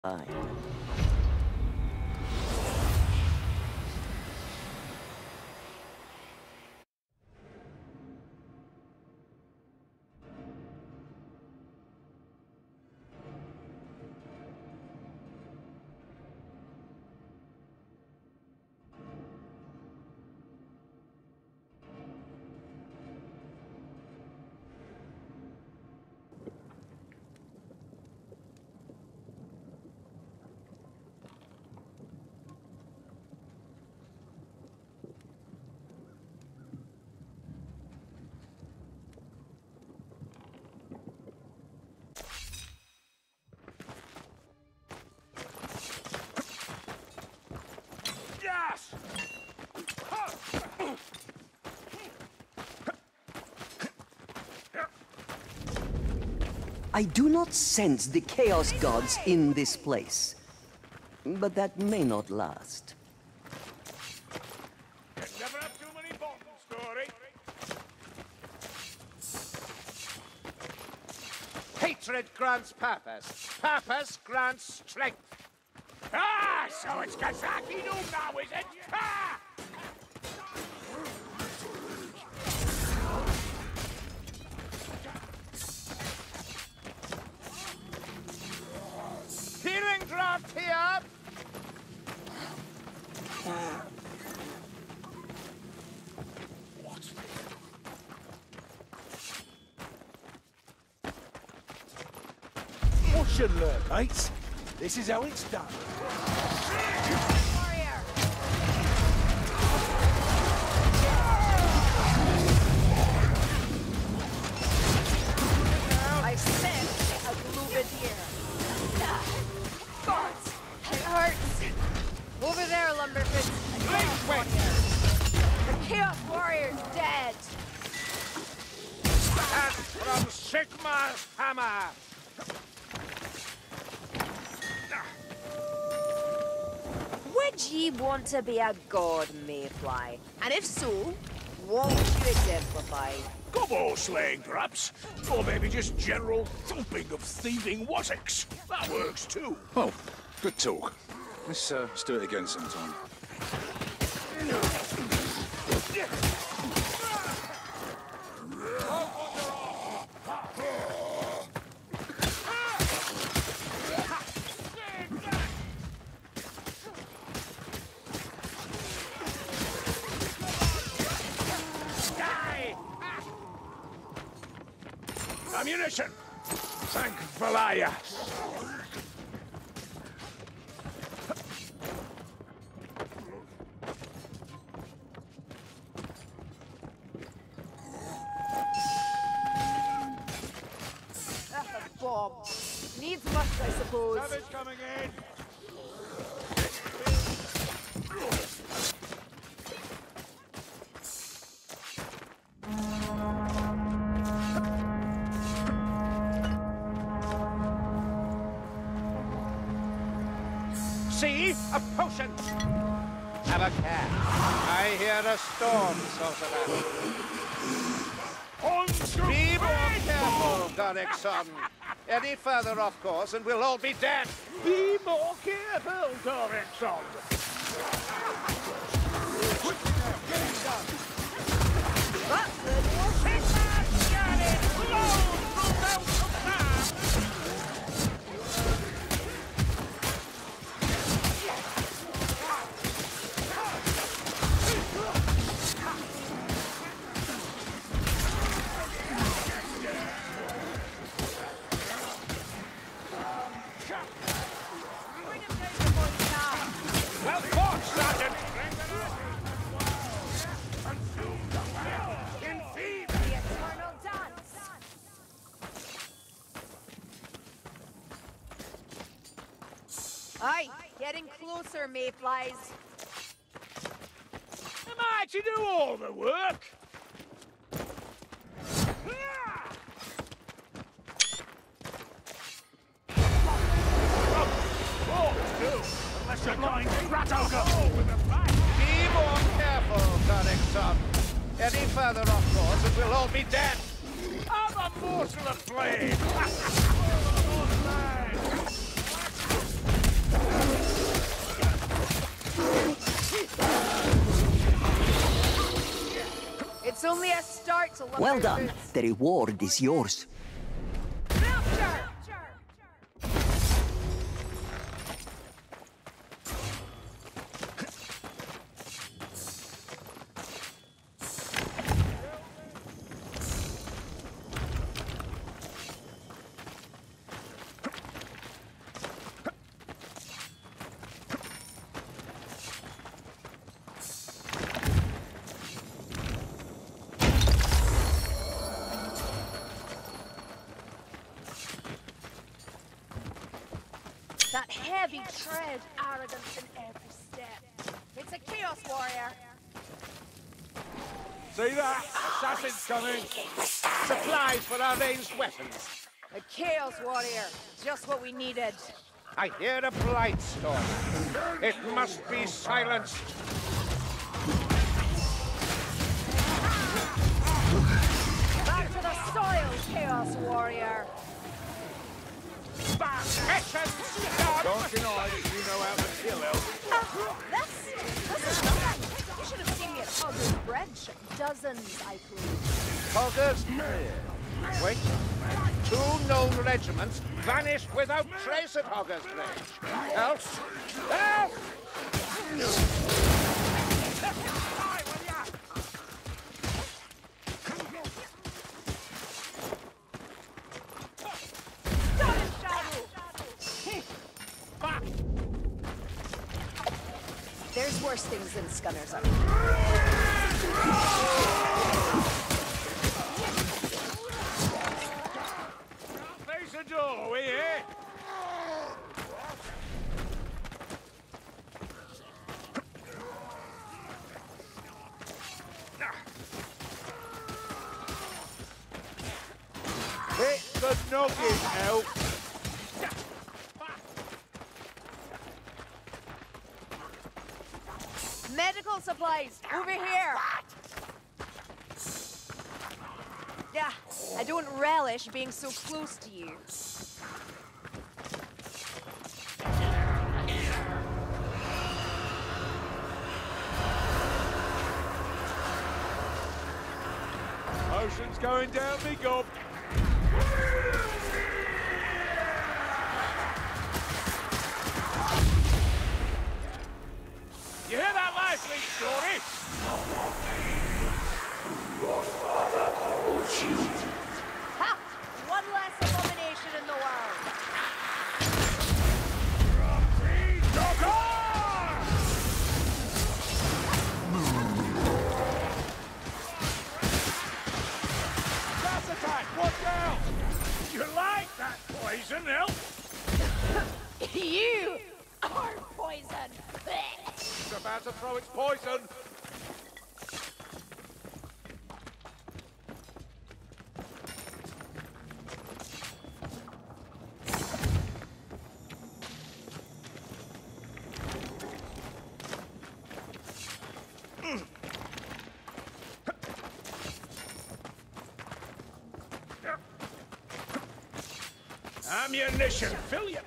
Fine. Yes! I do not sense the Chaos Gods in this place. But that may not last. You never have too many bottles, Story. Hatred grants purpose. Purpose grants strength. Ah, so it's Kazaki Noom now, is it? Ah! Healing draft here! Watch and learn, mates. This is how it's done. I sense a Glubadier. God, it hurts. Over there, Lumberfist. The Chaos Warrior's dead. And from Sigmar's hammer! Would ye want to be a god, Mayfly? And if so, won't you exemplify? Gobble slaying, perhaps. Or maybe just general thumping of thieving wassocks. That works too. Oh, good talk. Let's do it again sometime. Ammunition! Thank Valaya. Bomb. Needs must, I suppose. Savage coming in! See? A potion! Have a care. I hear a storm, sorcerer. On to Be more bed! careful, Dorrickson. Any further off course and we'll all be dead. Be more careful, Dorrickson. That's the dwarf. Well fought, Sergeant! The eternal dance. Aye, getting closer, Mayflies. Am I to do all the work? Unless you're going rat ogre! Be more careful, Dorrickson. Any further off course and we'll all be dead. I'm a morsel of flame! start to look Well like done. boots. The reward is yours. Rapture! That heavy tread, arrogance in every step. It's a Chaos Warrior. See that? Assassins coming. Supplies for our ranged weapons. A Chaos Warrior. Just what we needed. I hear a blight storm. It must be silenced. Back to the soil, Chaos Warrior. Don't deny that you know how to kill elves. This is nothing. You should have seen me at Hogger's Bridge. Dozens, I believe. Hoggers? Wait. 2 known regiments vanished without trace at Hogger's Bridge. Elves? Elves! There's worse things than Scunners up. Face the door, we here? Hit the noggin, elf. Medical supplies, over here. Yeah, I don't relish being so close to you. Motion's going down me gob. You hear that last leak story? Ha! One less abomination in the world. Gas attack! Watch out! You like that poison, elf? You are poison. It's about to throw its poison. Ammunition, fill you.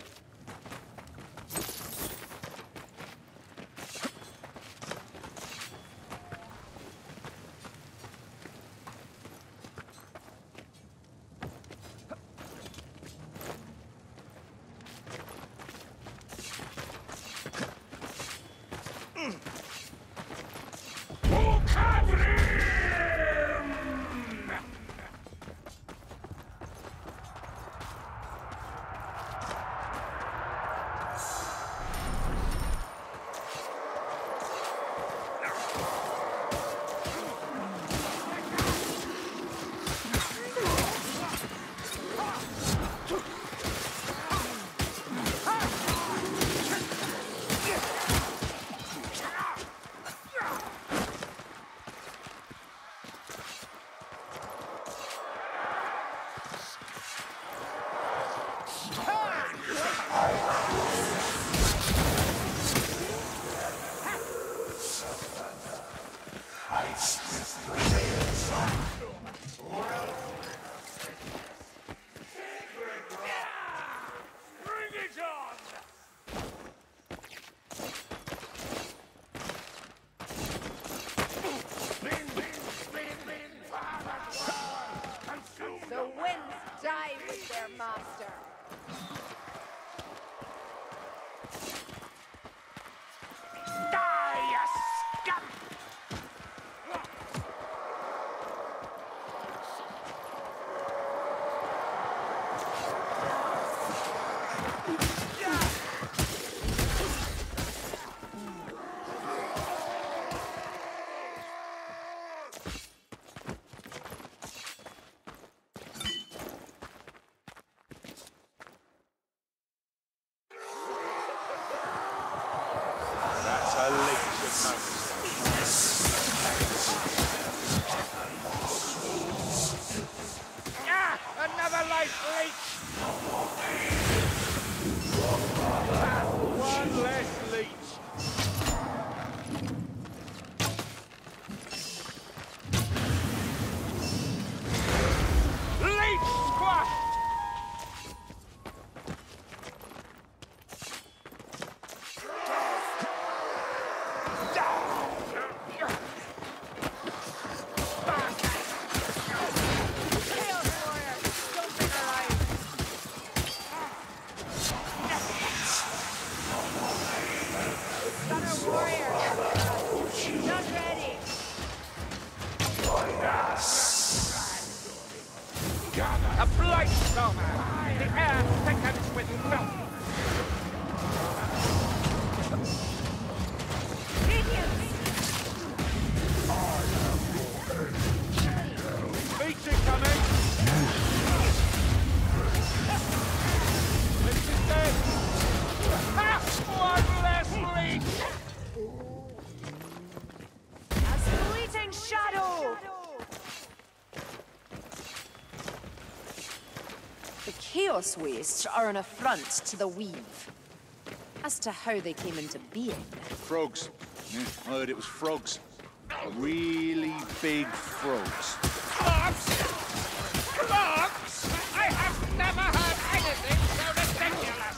Chaos Wastes are an affront to the Weave. As to how they came into being... Frogs. Yeah, I heard it was frogs. Really big frogs. Frogs? Frogs? I have never heard anything so ridiculous!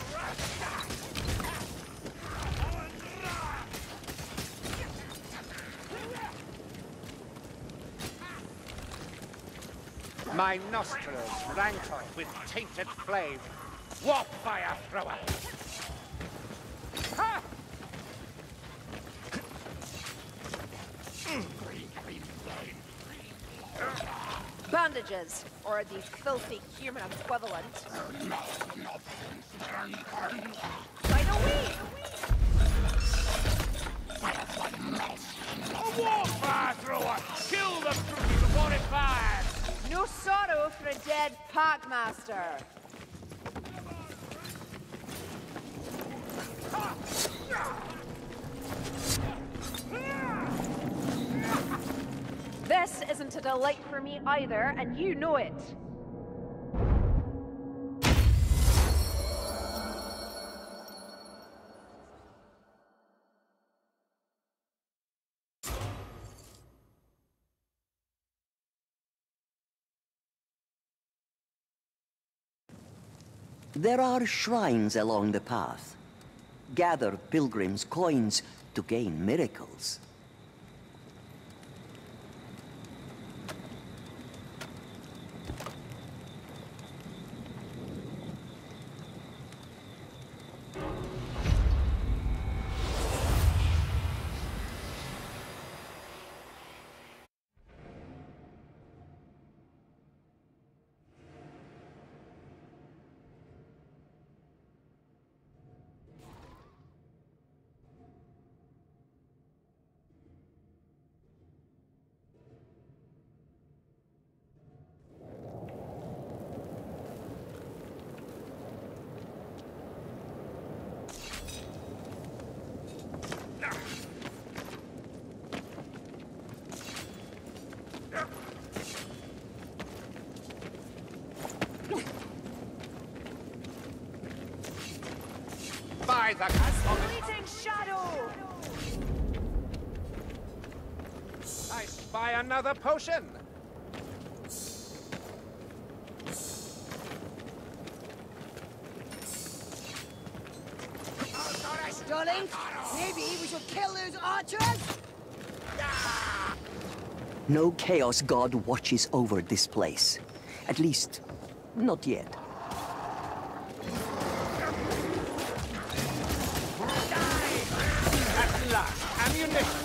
My nostrils rankle with tainted flame. Warp fire thrower! Ha! Bandages, or the filthy human equivalent. By the way! A warp fire thrower! Kill the tree before it fires! No sorrow for a dead Packmaster. This isn't a delight for me either, and you know it. There are shrines along the path. Gather pilgrims' coins to gain miracles. By the Fleeting shadow! I spy another potion! Darling, maybe we should kill those archers? No Chaos God watches over this place. At least, not yet. At last, ammunition!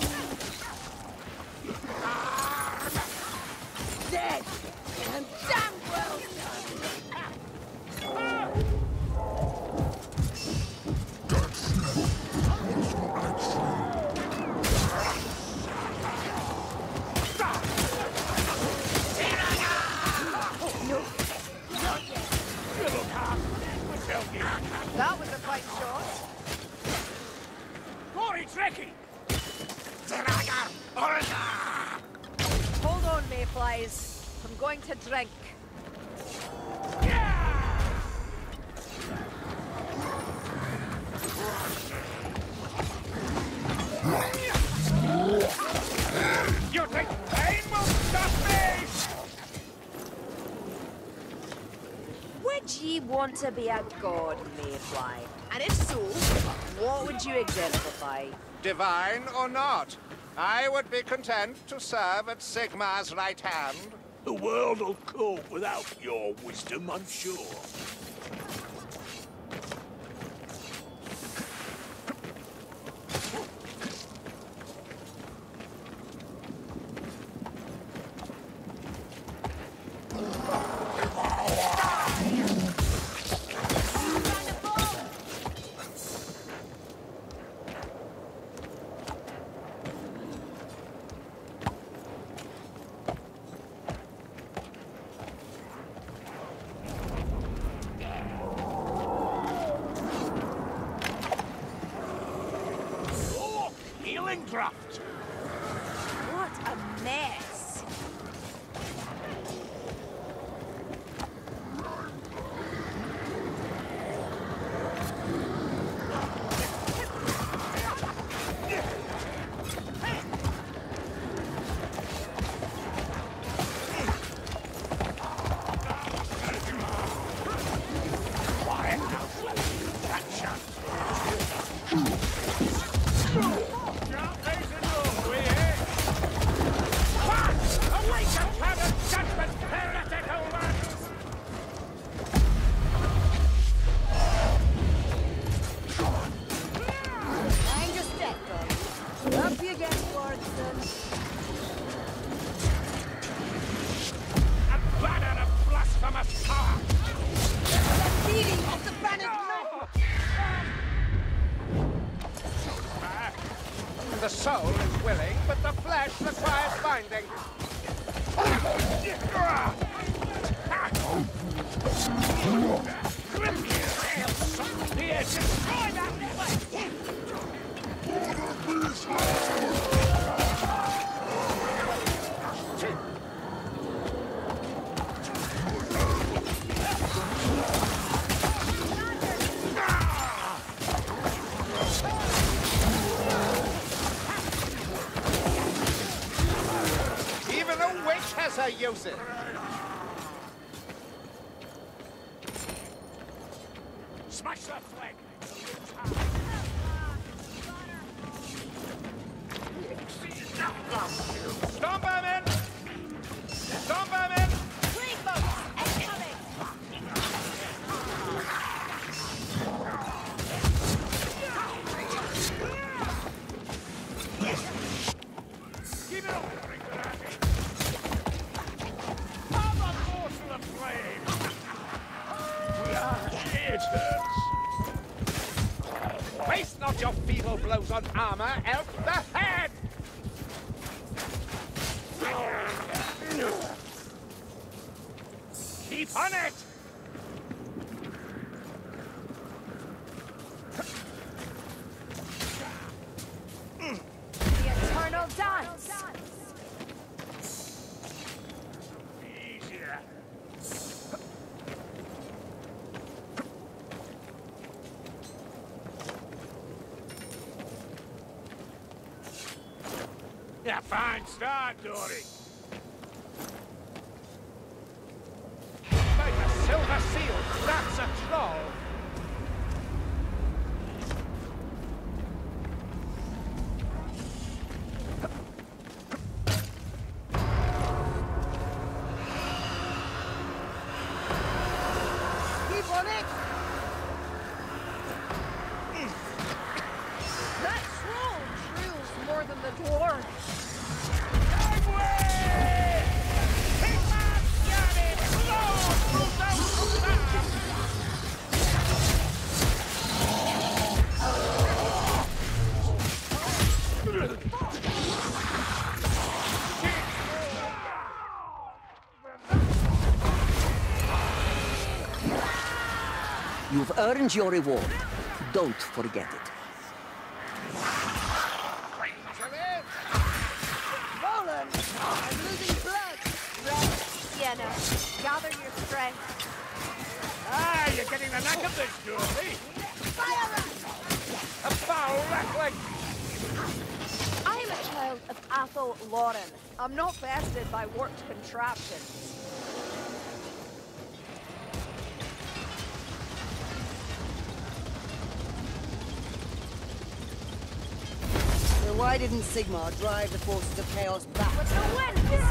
Dead! And damn well That was a fine shot. Glory Trekkie! Hold on, mayflies. I'm going to drink. You think pain will stop me? Would ye want to be a god, mayfly? And if so, what would you exemplify? Divine or not, I would be content to serve at Sigmar's right hand. The world will cope without your wisdom, I'm sure. Healing draft. What a mess! Mind your step, dog. Up you get, Lordson. A banner of blasphemous power! The beating of the banner's The soul is willing, but the flesh requires binding. Here, destroy that flesh! Even a witch has her uses. Smash that flag! Storm vermin! Storm vermin! Plague boats incoming! Keep it up! I'm a morsel of flame! It hurts! Waste not your feeble blows on armor, elf the head! Keep on it! The eternal dance! Easier. Yeah, fine start, Dory. By the silver seal, that's a troll! keep on it. That troll drills more than the dwarf. You've earned your reward. Don't forget it. Roland, I'm losing blood. Rest, Sienna. Gather your strength. Ah, you're getting the knack of this, Dory. A foul rattling! I am a child of Athel Lauren. I'm not vested by warped contraptions. Then why didn't Sigmar drive the forces of chaos back? But the wind is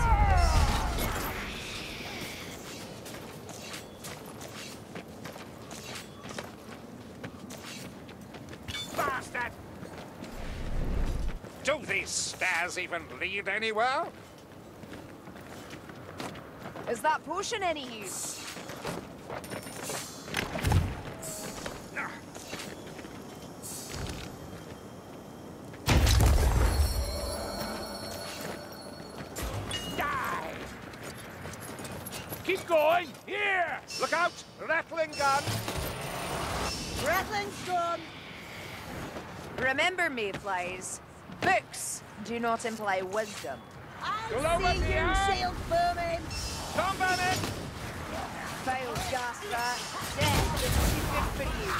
Bastard! Do these stairs even lead anywhere? Is that potion any use? Die! Keep going! Here! Look out! Rattling gun! Rattling storm. Remember, mayflies, books do not imply wisdom. Go I over see you, here. shield vermin. Storm vermin! Failed Jasper. Death is too good for you.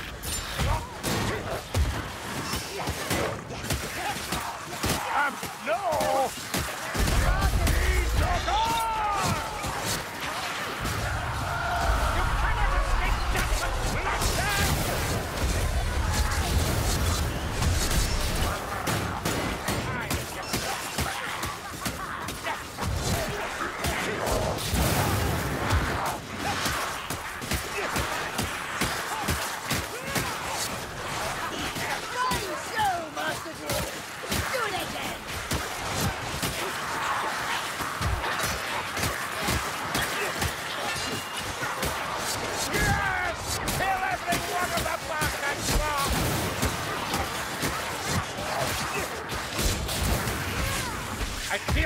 No! He's not on! You cannot escape Jackson's bloodshed!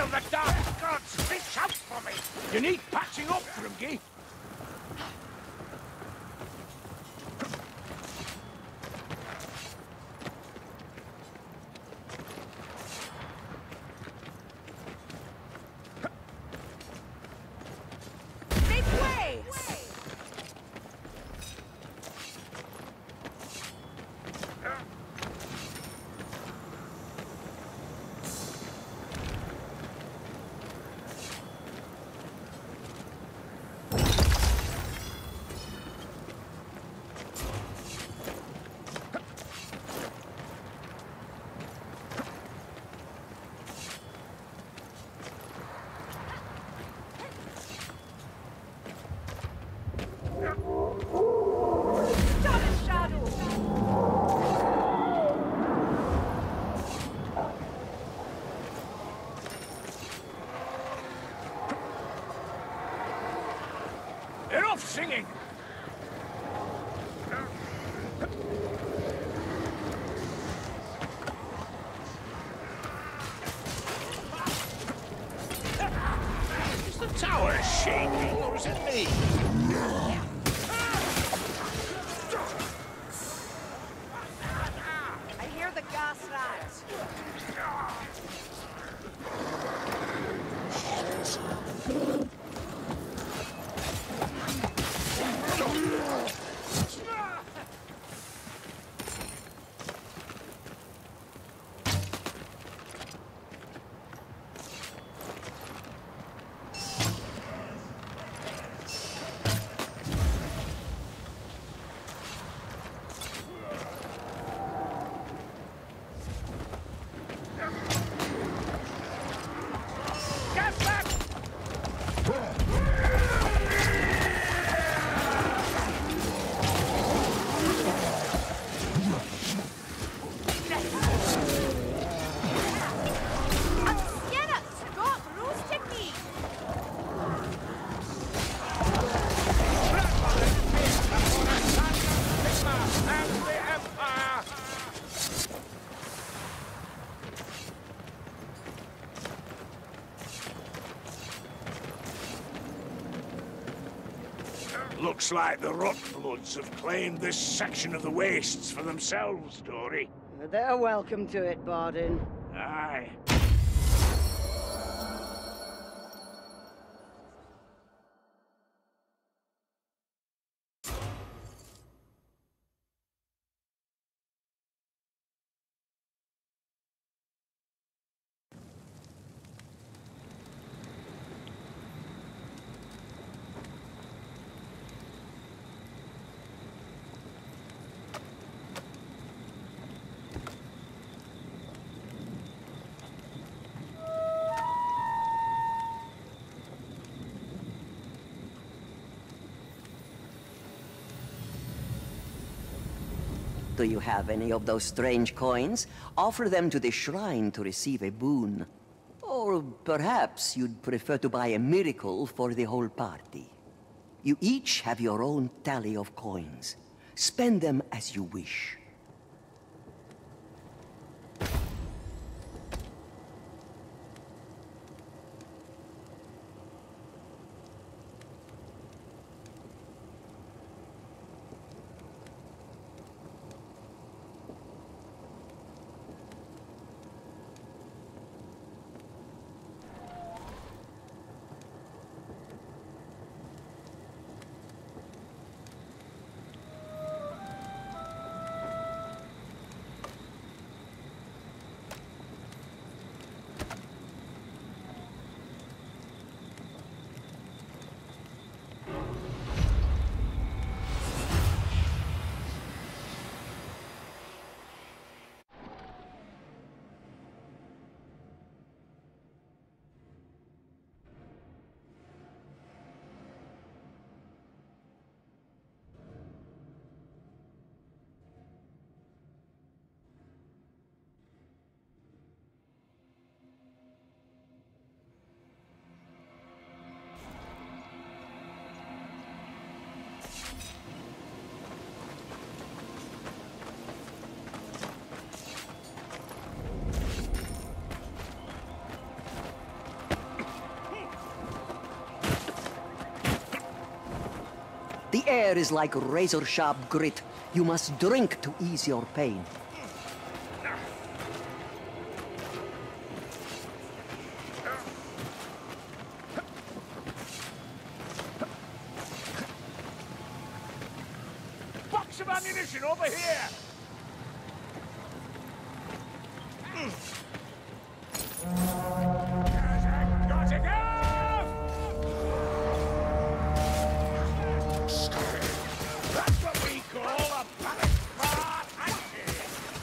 of the dark gods, reach out for me! You need patching up, Grimgy. Make way! Enough singing! Is the tower shaking, or is it me? I hear the gas rats. Get back! Sienna, stop roasting me! And the Empire! Looks like the Rotbloods have claimed this section of the wastes for themselves, Dory. They're welcome to it, Bardin. Aye. Do you have any of those strange coins? Offer them to the shrine to receive a boon. Or perhaps you'd prefer to buy a miracle for the whole party. You each have your own tally of coins. Spend them as you wish. The air is like razor-sharp grit. You must drink to ease your pain. Box of ammunition over here! Gotta go! That's what we call a panic bar handshake!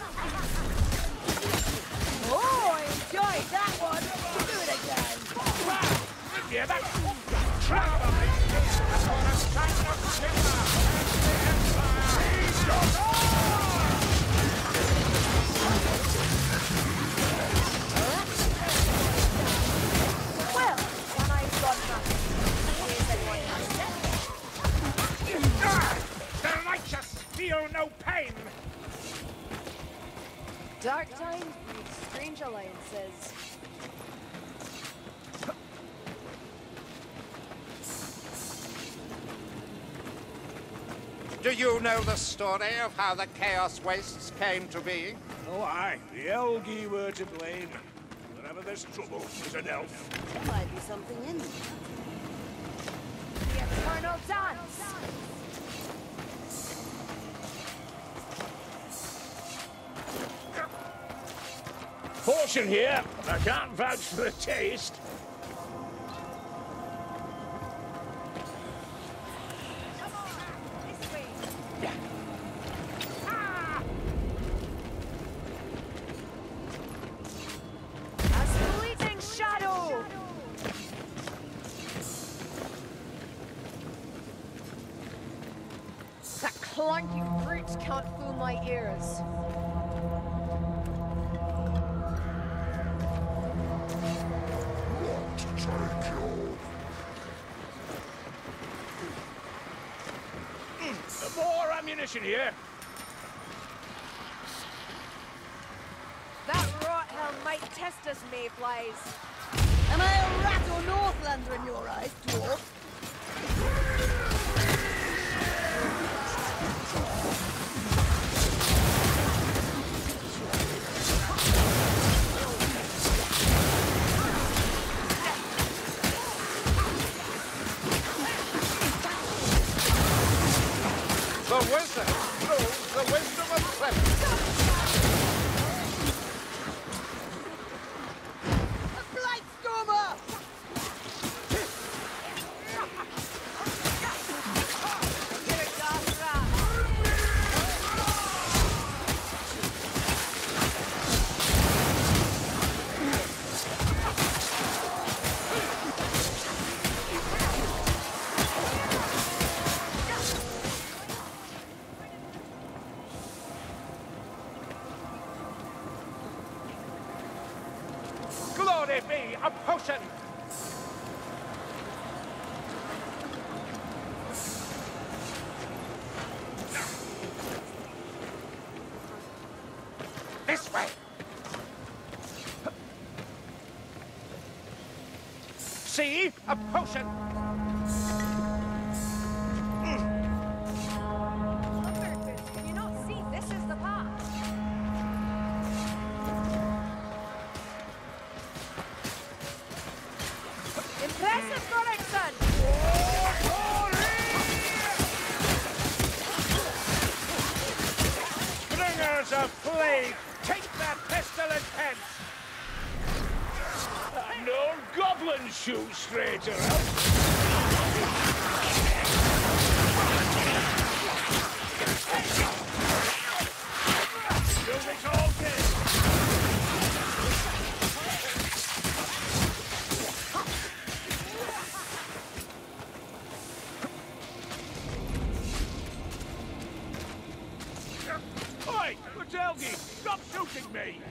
Oh, I enjoyed that one. Do it again. Wow! Yeah, that's probably for a sign of Sigma and the Empire! He's gone on! Well, when I've got nothing, here's anyone has it. The righteous feel no pain! Dark times breed strange alliances. Do you know the story of how the Chaos Wastes came to be? Oh, aye. The Elgi were to blame. Whenever there's trouble, there's an elf. There might be something in there. The Eternal Dance. Portion here. I can't vouch for the taste. Come on, this way. A fleeting shadow. That clunky brute can't fool my ears. More ammunition here. That rot hell might test us, mayflies. Am I a rat or Northlander in your eyes, dwarf? The wizard proves the wisdom of cleverness. A blight stormer! You're a dark rat. Glory be, a potion! This way! See? A potion! Can you not see this is the path? Impressive, Gordon! Bringers of plague, take that pestilent hence! No goblin shoot straighter out! Do this all day! Oi! Lutelgi! Stop shooting me!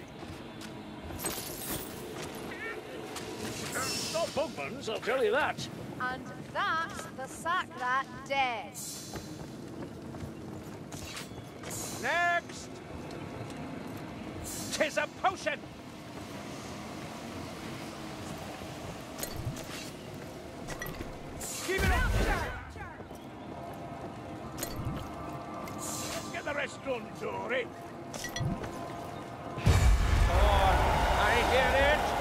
Not bugmans, I'll tell you that. And that's the sack rat dead. Next! 'Tis a potion! Keep it up! gun, Dory. Oh, I hear it.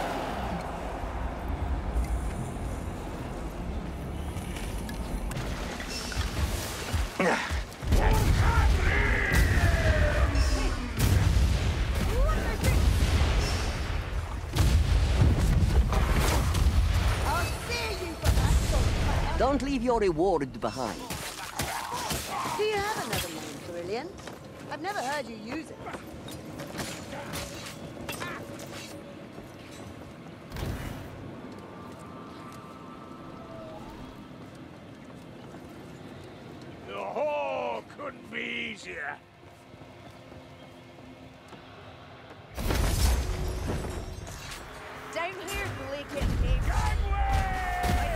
I'll see you for that sort. Don't leave your reward behind. Do you have another name, Carillion? I've never heard you use it. Oh, couldn't be easier. Down here, Blake and me. Gangway!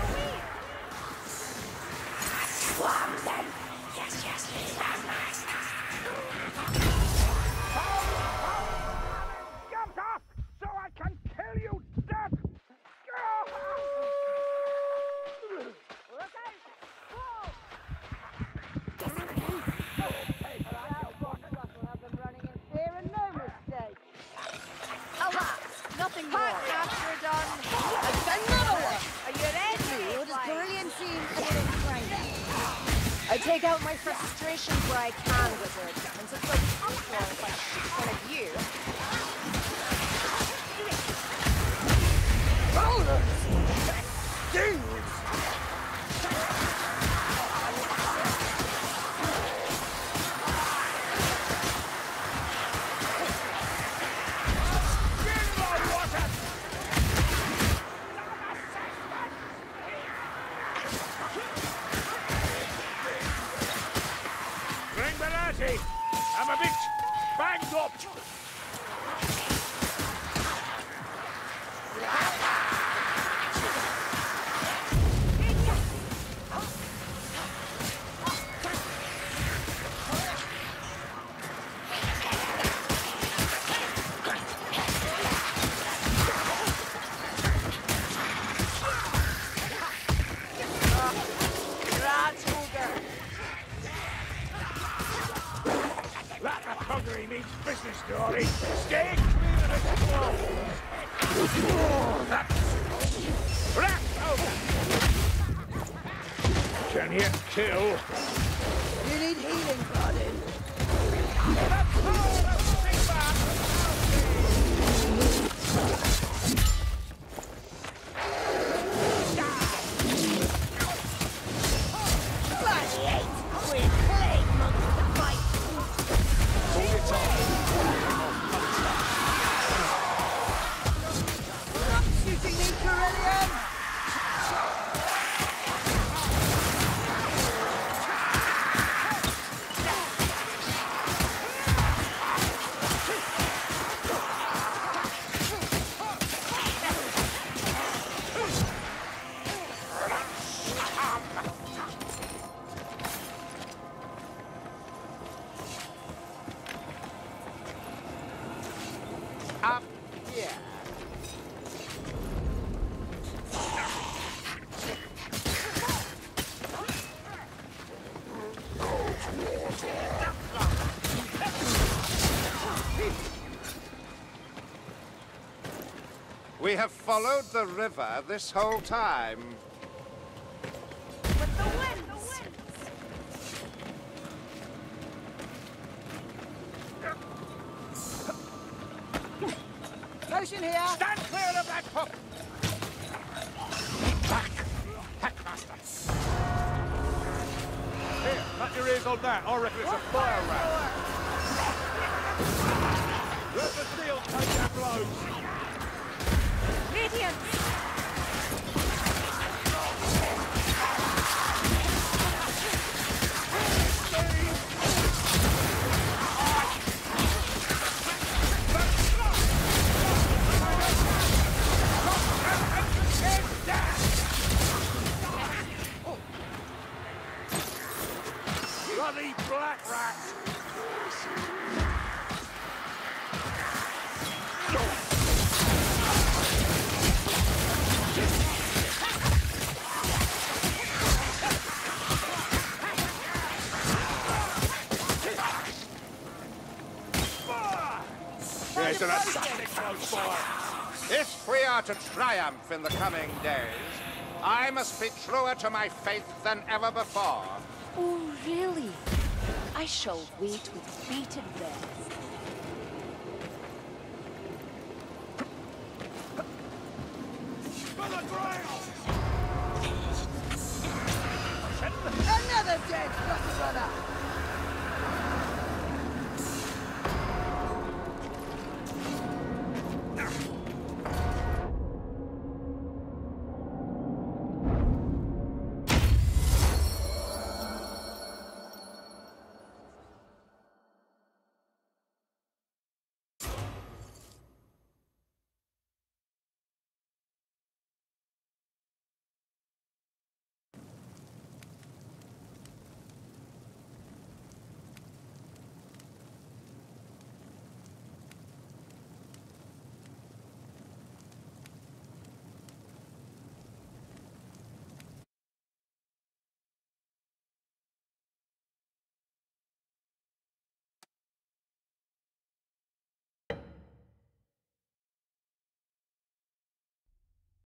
Jump off so I can kill you dead! Look out! Whoa! Alas, nothing more. After done. Another one! Are you ready? Or does Carillion seem a little strange? I take out my frustrations where I can, wizard. And since I'll be up for if I shoot one of you. Bring Belati! I'm a bit banged up! That means business, Dory. Stay clear of its claws. Oh, that's... Rat over! Can you kill? You need healing, Guardian. The power of Sigmar! Shooting me, Carillion! Up here. We have followed the river this whole time. With the winds! Potion here! Stand clear of that hook! Back! Headmaster! Here, cut your ears on that. I reckon it's a fire rat. Let the steel take their blows. Radiance! Bloody black rat! Is there a something close by? If we are to triumph in the coming days, I must be truer to my faith than ever before. Oh, really? I shall wait with bated breath.